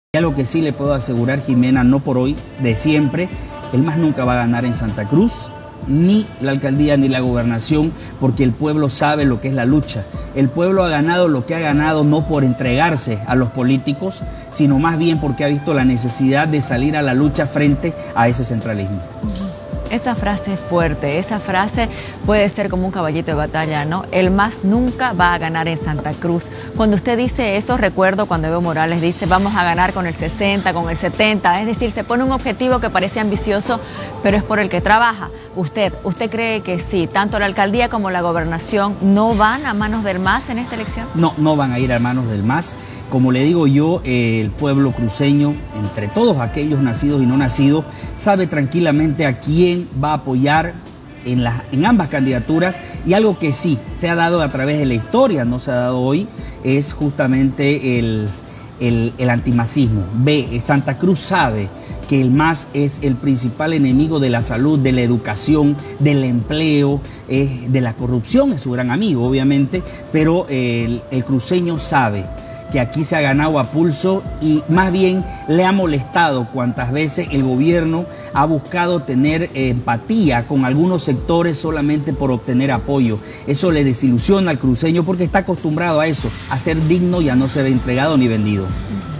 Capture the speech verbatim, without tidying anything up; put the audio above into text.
Ya lo que sí le puedo asegurar, Jimena, no por hoy, de siempre, el M A S nunca va a ganar en Santa Cruz, ni la alcaldía ni la gobernación, porque el pueblo sabe lo que es la lucha. El pueblo ha ganado lo que ha ganado no por entregarse a los políticos, sino más bien porque ha visto la necesidad de salir a la lucha frente a ese centralismo. Esa frase es fuerte, esa frase puede ser como un caballito de batalla, ¿no? El M A S nunca va a ganar en Santa Cruz. Cuando usted dice eso, recuerdo cuando Evo Morales dice vamos a ganar con el sesenta, con el setenta, es decir, se pone un objetivo que parece ambicioso, pero es por el que trabaja. Usted, ¿usted cree que sí, tanto la alcaldía como la gobernación no van a manos del M A S en esta elección? No, no van a ir a manos del M A S. Como le digo yo, eh, el pueblo cruceño, entre todos aquellos nacidos y no nacidos, sabe tranquilamente a quién va a apoyar en, las, en ambas candidaturas, y algo que sí se ha dado a través de la historia, no se ha dado hoy, es justamente el, el, el antimasismo. Ve, Santa Cruz sabe que el M A S es el principal enemigo de la salud, de la educación, del empleo, eh, de la corrupción, es su gran amigo obviamente, pero eh, el, el cruceño sabe que aquí se ha ganado a pulso y más bien le ha molestado cuantas veces el gobierno ha buscado tener empatía con algunos sectores solamente por obtener apoyo. Eso le desilusiona al cruceño porque está acostumbrado a eso, a ser digno y a no ser entregado ni vendido.